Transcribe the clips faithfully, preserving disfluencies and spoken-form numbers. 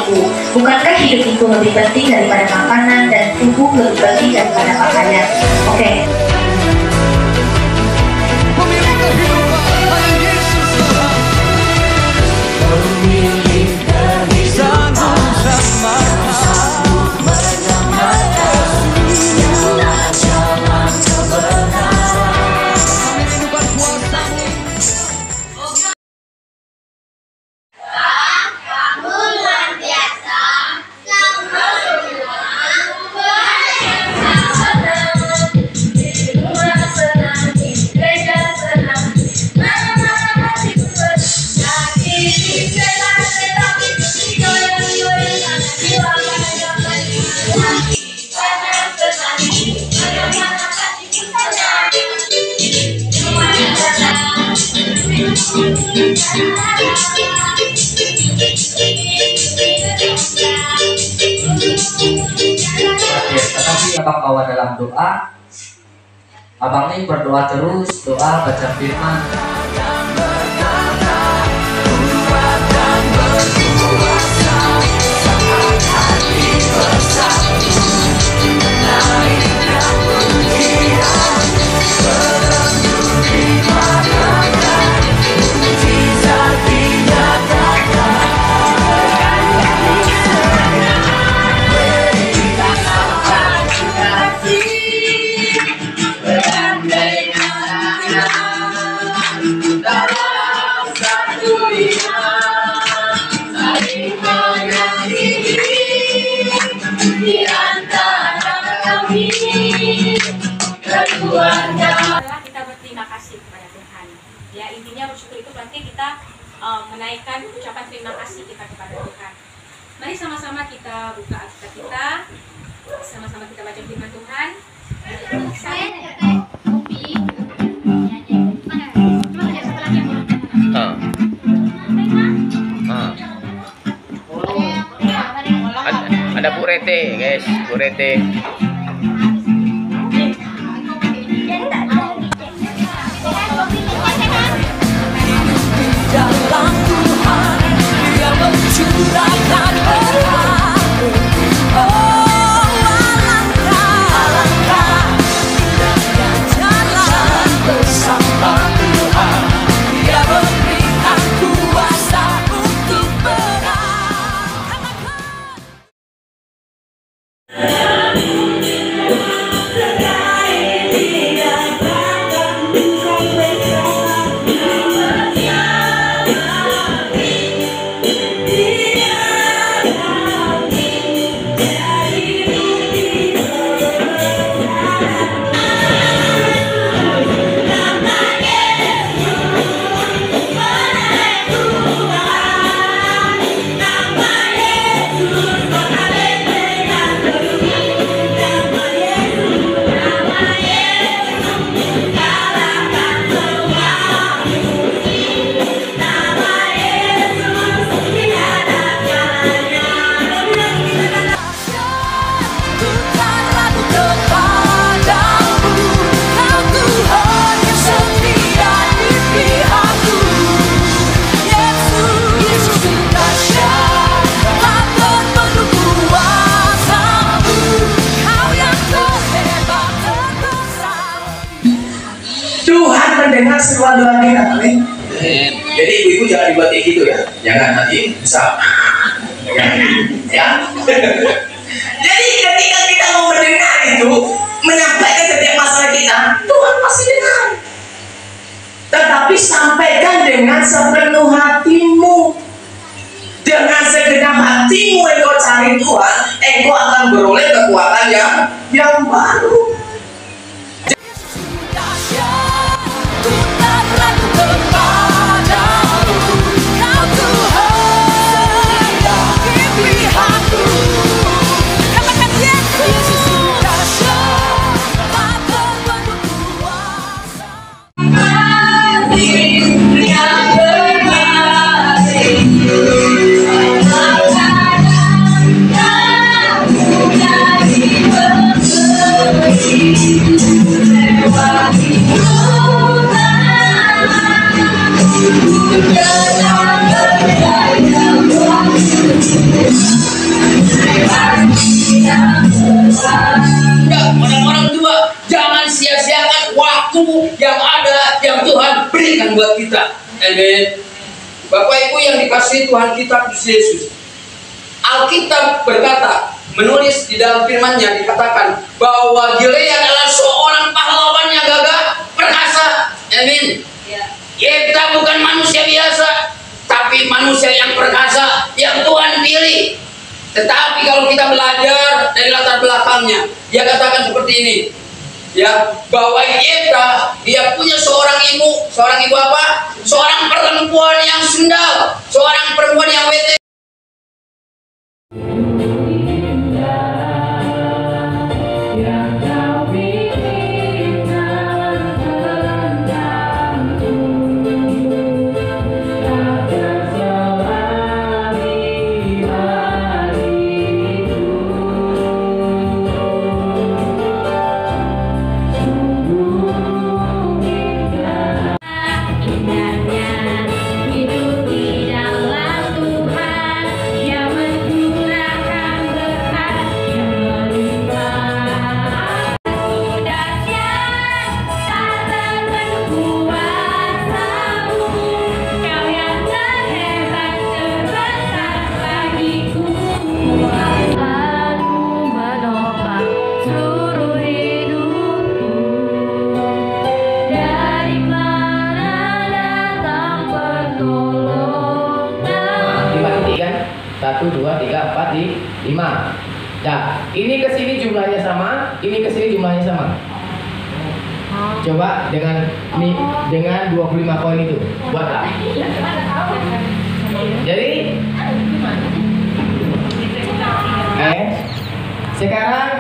hidupku. Bukankah hidup itu lebih penting daripada makanan dan tubuh lebih penting daripada pakaian? Oke. Tetapi abang bawa dalam doa, abang ini berdoa terus, doa baca firman. Kita berterima kasih kepada Tuhan. Ya, intinya bersyukur itu berarti kita uh, menaikkan ucapan terima kasih kita kepada Tuhan. Mari sama-sama kita buka Alkitab kita, sama-sama kita baca firman Tuhan. Ah. Ah. Ada, ada Bu Rete, guys, Bu Rete. Dalam Tuhan Dia mencurahkan berkah. Oh alangkah, alangkah indahnya jalan bersama Tuhan. Dia berikan kuasa untuk berang. Tuhan mendengar semua doa kita, amin. Jadi ibu-ibu jangan dibuat kayak gitu ya, jangan nanti bisa ya. Jadi ketika kita mau mendengar itu, menyampaikan setiap masalah kita, Tuhan pasti dengar. Tetapi sampaikan dengan sepenuh hatimu, dengan segenap hatimu engkau cari Tuhan, engkau akan beroleh kekuatan yang yang baru. Yang kita. Amin. Bapak Ibu yang dikasihi Tuhan kita Yesus, Alkitab berkata, menulis di dalam firman-Nya dikatakan bahwa Gilead adalah seorang pahlawan yang gagah perkasa. Amin. Kita bukan manusia biasa, tapi manusia yang perkasa yang Tuhan pilih. Tetapi kalau kita belajar dari latar belakangnya, dia katakan seperti ini, ya, bahwa Yefta dia punya seorang ibu, seorang ibu apa? Seorang perempuan yang sendal, seorang perempuan yang wete. Satu, dua, tiga, empat, lima. Nah, ini ke sini jumlahnya sama, ini ke sini jumlahnya sama. Coba dengan nih, dengan dua puluh lima koin itu buatlah. Jadi, eh, sekarang,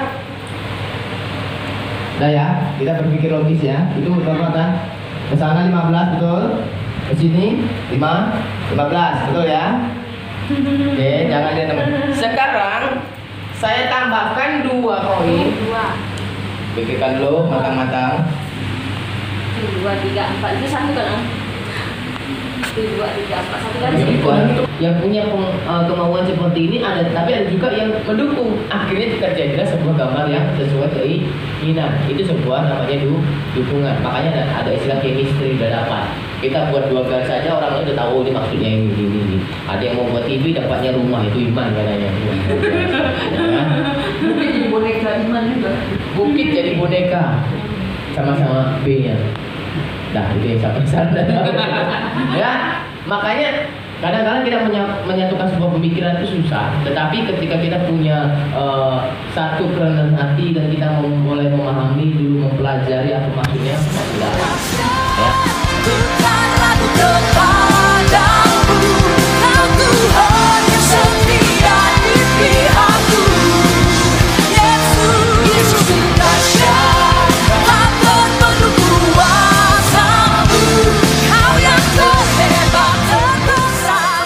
dah ya, kita berpikir logis ya. Itu berapa? Ke sana lima belas betul, ke sini lima, lima belas betul ya. Oke, jangan ya teman. Sekarang saya tambahkan dua koin. Dua. Pikirkan dulu matang-matang. Dua, tiga, empat. Itu satu kan? Dua, tiga, empat. Satu kan? Yang punya uh, kemauan seperti ini ada, tapi ada juga yang mendukung. Akhirnya terjadilah sebuah gambar yang sesuai keinginan. Itu sebuah namanya du dukungan. Makanya ada, ada istilah chemistry dadakan. Kita buat dua garis saja orang lain udah tahu ini maksudnya ini, ini, ini. Ada yang mau buat T V dapatnya rumah, itu iman katanya. Ya, Bukit jadi boneka iman juga. Bukit jadi boneka sama-sama B-nya. Dah itu yang sampai sana. Ya, makanya kadang-kadang kita menyatukan sebuah pemikiran itu susah. Tetapi ketika kita punya uh, satu kerendahan hati dan kita mau mulai memahami dulu, mempelajari apa maksudnya, sudah. Ya. Bukan lagu kepadamu, kau Tuhan yang setia di pihakku. Yesus, Yesus dahsyat, takkan penuh kuasa-Mu. Kau yang terhebat terbesar.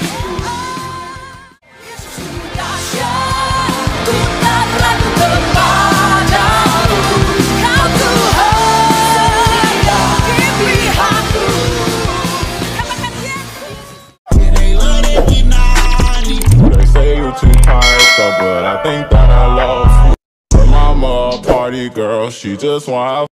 Yesus dahsyat, bukan lagu kepadamu, kau Tuhan di pihakku. They say you too tired up, but I think that I lost you. Her mama a party girl, she just want